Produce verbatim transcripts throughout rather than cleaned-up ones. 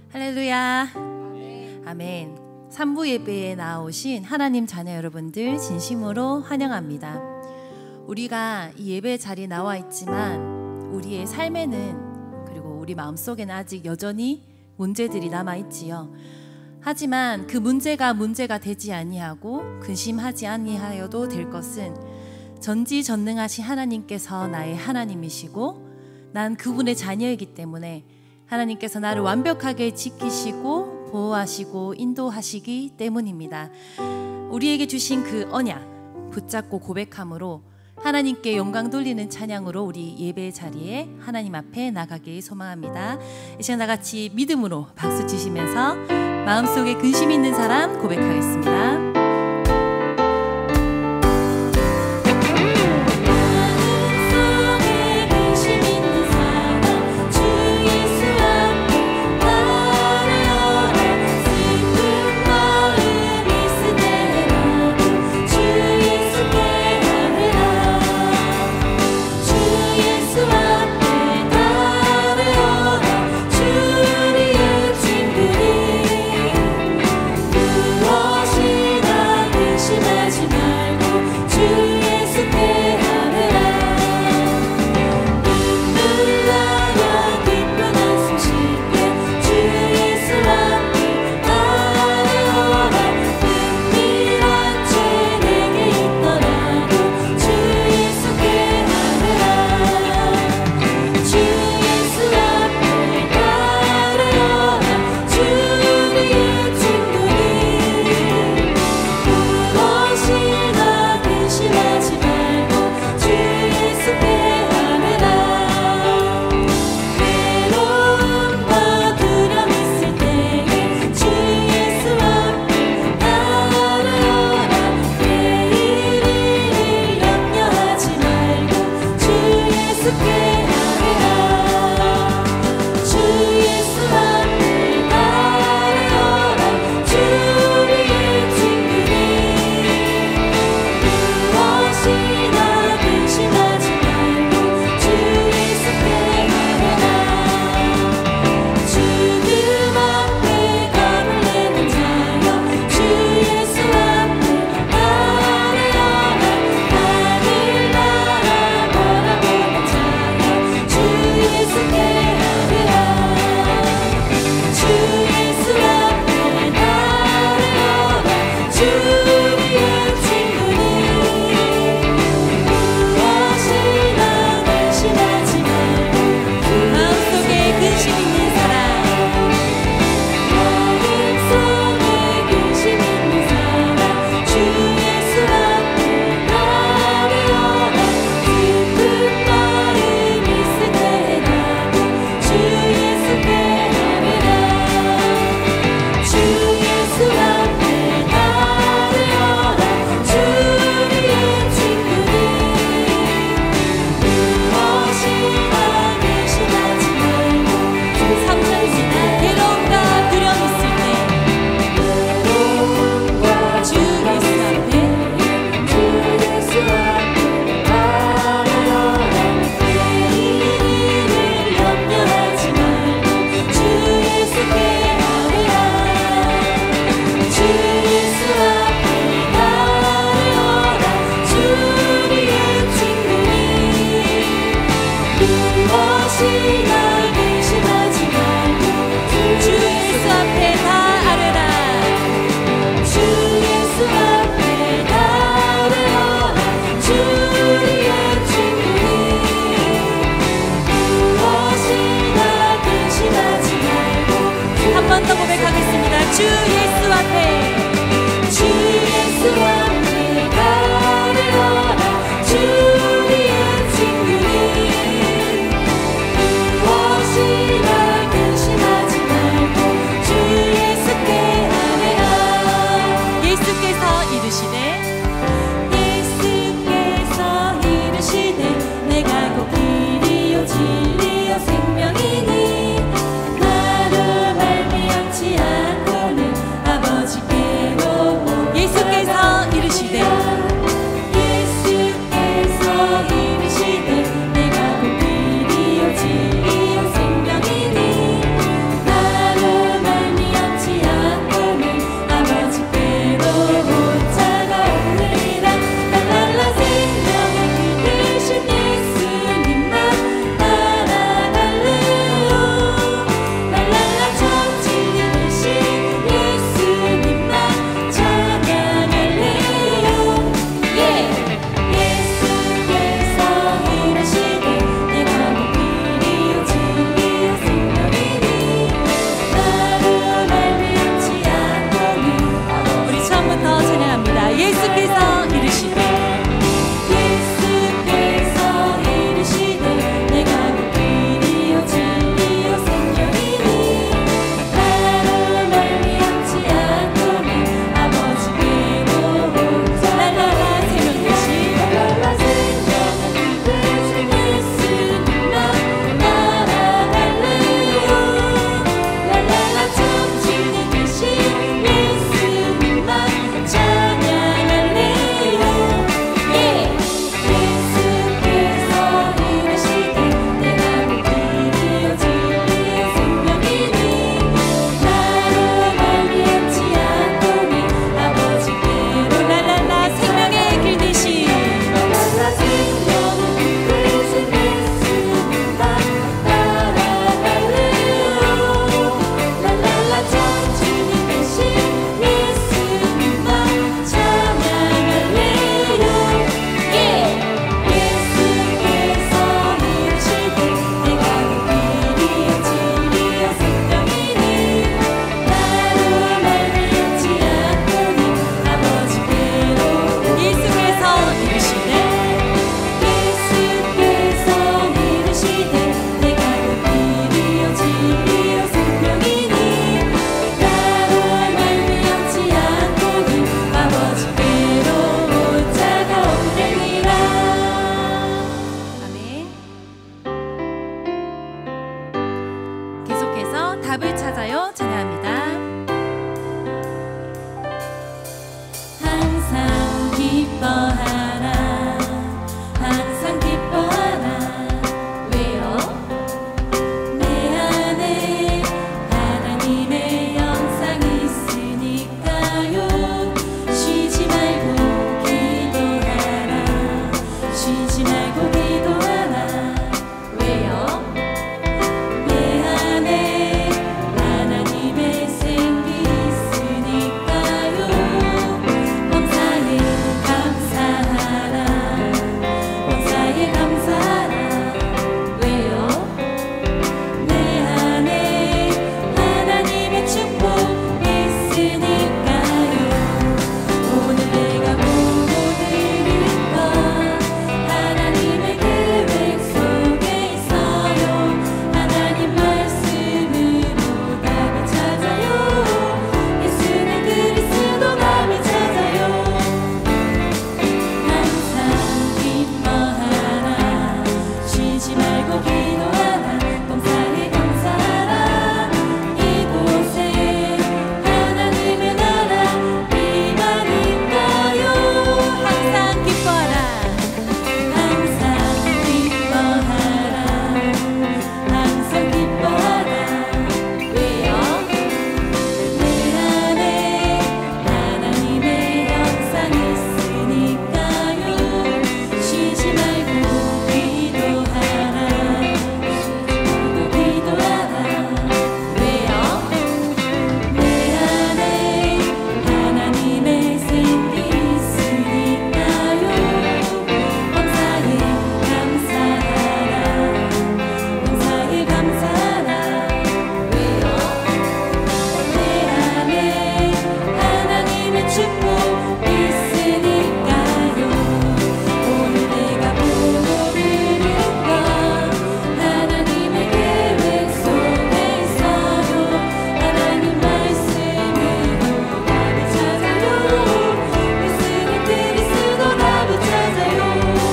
할렐루야. 아멘. 삼부 예배에 나오신 하나님 자녀 여러분들 진심으로 환영합니다. 우리가 이 예배 자리에 나와 있지만 우리의 삶에는, 그리고 우리 마음속에는 아직 여전히 문제들이 남아있지요. 하지만 그 문제가 문제가 되지 아니하고 근심하지 아니하여도 될 것은 전지전능하신 하나님께서 나의 하나님이시고 난 그분의 자녀이기 때문에 하나님께서 나를 완벽하게 지키시고 보호하시고 인도하시기 때문입니다. 우리에게 주신 그 언약 붙잡고 고백함으로 하나님께 영광 돌리는 찬양으로 우리 예배 자리에 하나님 앞에 나가길 소망합니다. 이 시간 다같이 믿음으로 박수 치시면서 마음속에 근심 있는 사람 고백하겠습니다. 답을 찾아요 찬양합니다. 항상 기뻐하라 항상 기뻐하라 왜요? 내 안에 하나님의 영상이 있으니까요. 쉬지 말고 기도하라 쉬지 말고 기도하라 왜요? 내 안에 하나님의 생기 있으니까요. 범사에 감사하라 범사에 감사하라 왜요? 내 안에 하나님의 축복 있으니까요. 오늘 내가 보고 들은 것 하나님의 계획 속에 있어요. 하나님 말씀으로 답을 찾아요. 예수는 그리스도 답을 찾아요. 항상 기뻐하라 쉬지 말고 기도하라 범사에 감사하라 이곳에 하나님의 나라 임하니까요. 항상 기뻐하라 항상 기뻐하라 항상 기뻐하라 왜요? 내 안에 하나님의 영상이 있으니까요. 쉬지 말고 기도하라 쉬지 말고 기도하라 왜요? 내 안에 하나님의 생기 있으니까요. 범사에 감사하라 범사에 감사하라 왜요? 내 안에 하나님의 축복 있으니까요. 오늘 내가 보고 들은 것 하나님의 계획 속에 있어요. 하나님 말씀으로 답을 찾아요. 예수는 그리스도 답을 찾아요.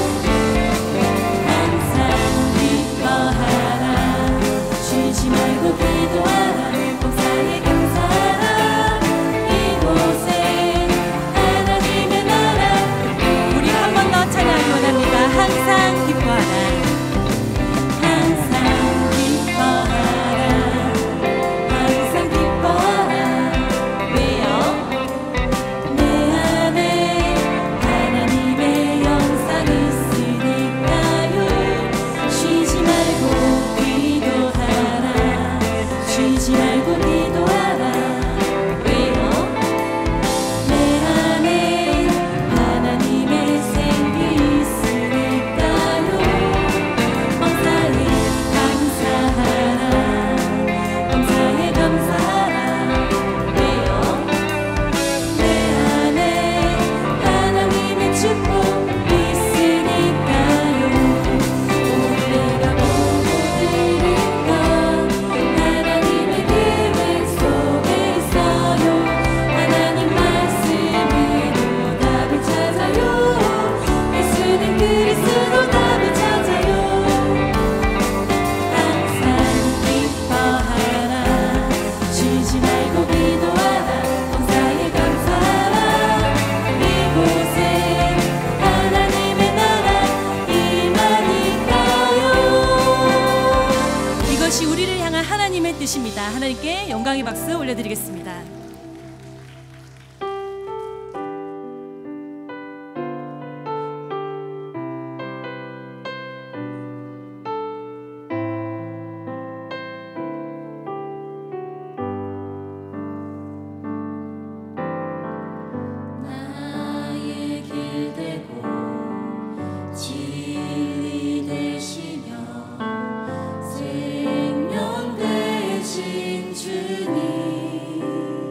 항상 기뻐하라 쉬지 말고 기도하라 범사에 감사하라 이곳에 하나님의 나라 우리 한 번 더 찬양하기 원합니다. 항상 기뻐하라 항상 기뻐하라 항상 기뻐하라 왜요? 내 안에 하나님의 영상이 있으니까요. 쉬지 말고 기도하라 쉬지 말고 기도하라 왜요? 내 안에 하나님의 생기 있으니까요. 범사에 감사하라 범사에 감사하라 왜요? 내 안에 하나님의 축복 있으니까요. 오늘 내가 보고 들은 것 하나님의 계획 속에 있어요. 하나님 말씀으로 답을 찾아요. 예수는 그리스도 답을 찾아요. 항상 기뻐하라 쉬지 말고 기도하라 범사에 감사하라 이곳에 하나님의 나라 임하니까요. 이것이 우리를 향한 하나님의 뜻입니다. 하나님께 영광의 박수 올려드리겠습니다. 나의 길 되고 진리 되시며 생명 되신 주님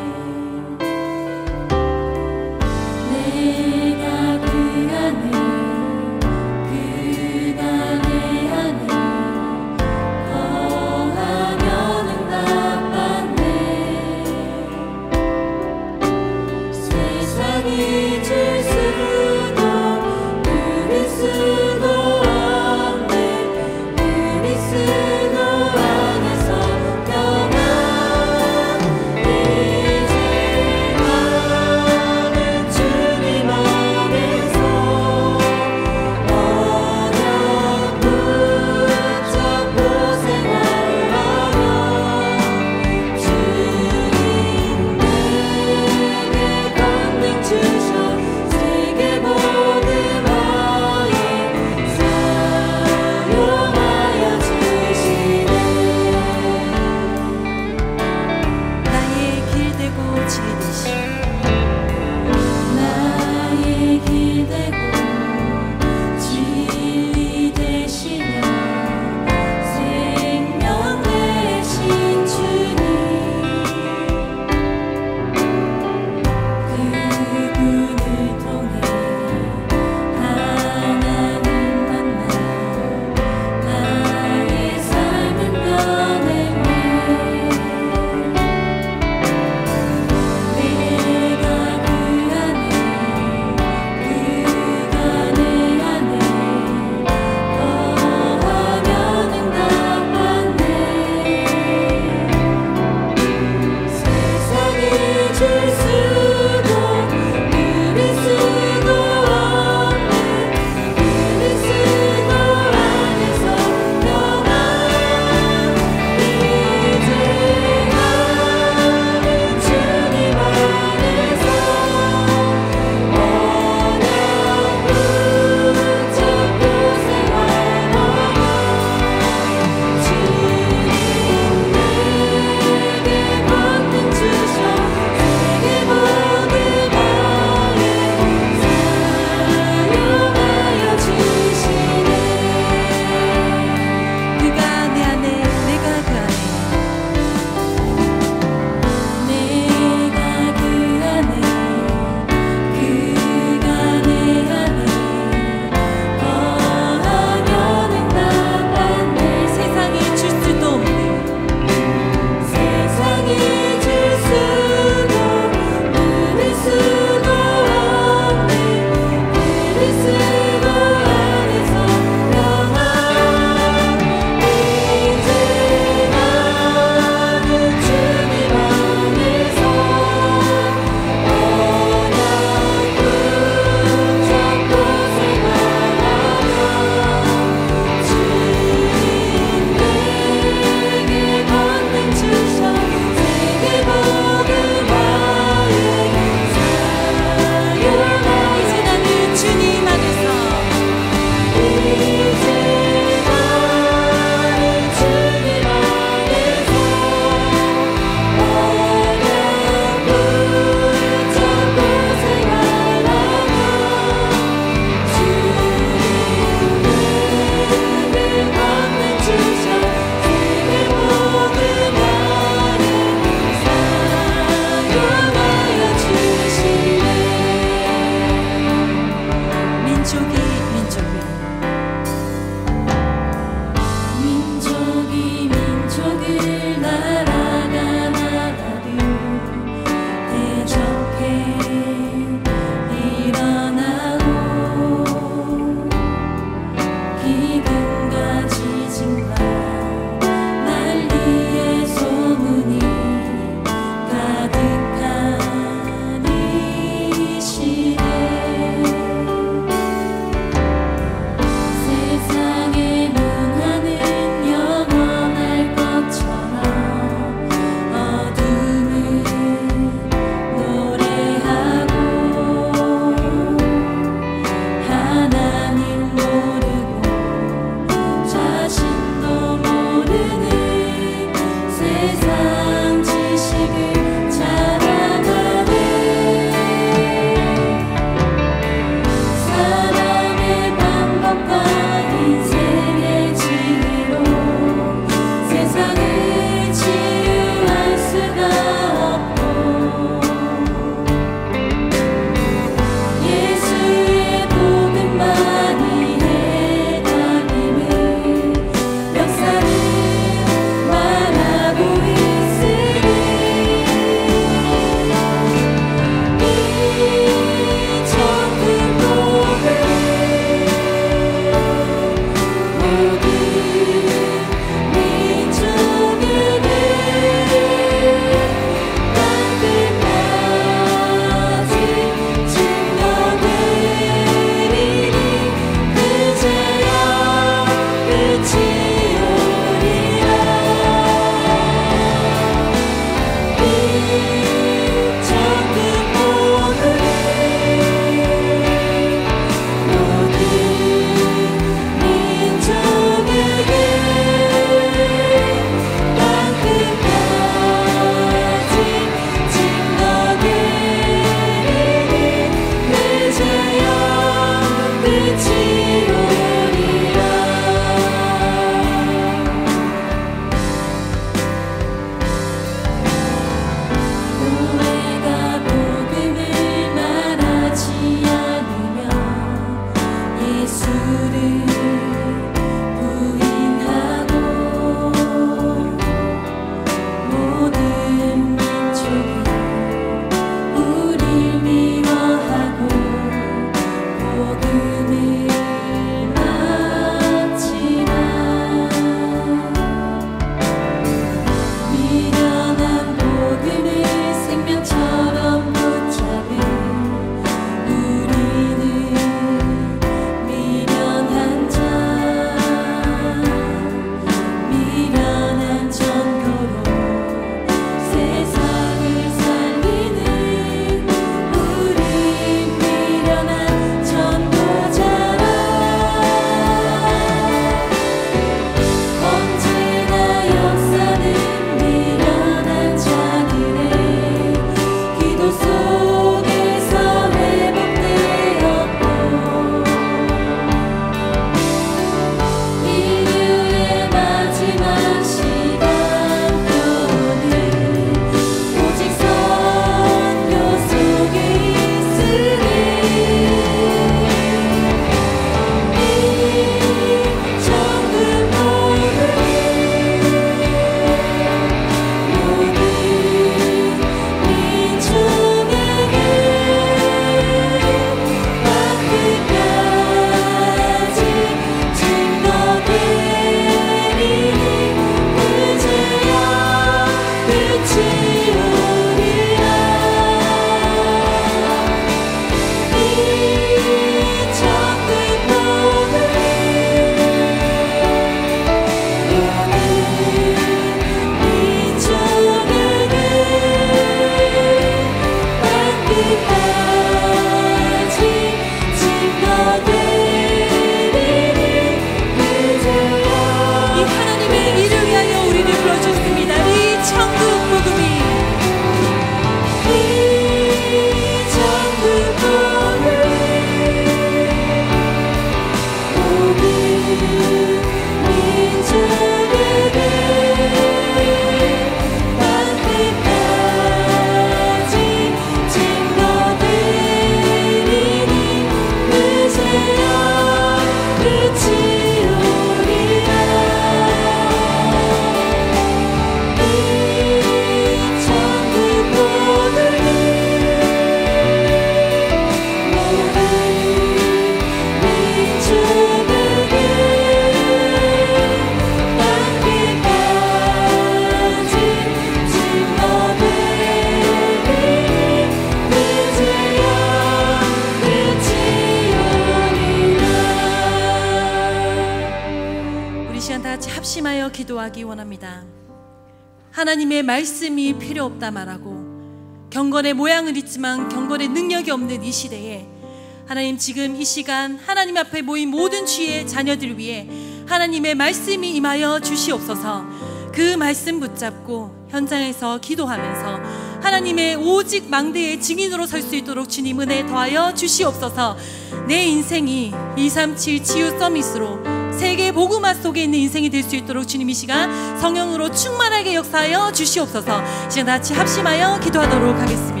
기도하기 원합니다. 하나님의 말씀이 필요 없다 말하고 경건의 모양은 있지만 경건의 능력이 없는 이 시대에 하나님, 지금 이 시간 하나님 앞에 모인 모든 주의 자녀들 위해 하나님의 말씀이 임하여 주시옵소서. 그 말씀 붙잡고 현장에서 기도하면서 하나님의 오직 망대의 증인으로 설 수 있도록 주님 은혜 더하여 주시옵소서. 내 인생이 이삼칠 치유 서밋으로 세계 복음화 속에 있는 인생이 될 수 있도록 주님 이 시간 성령으로 충만하게 역사하여 주시옵소서. 이제 다 같이 합심하여 기도하도록 하겠습니다.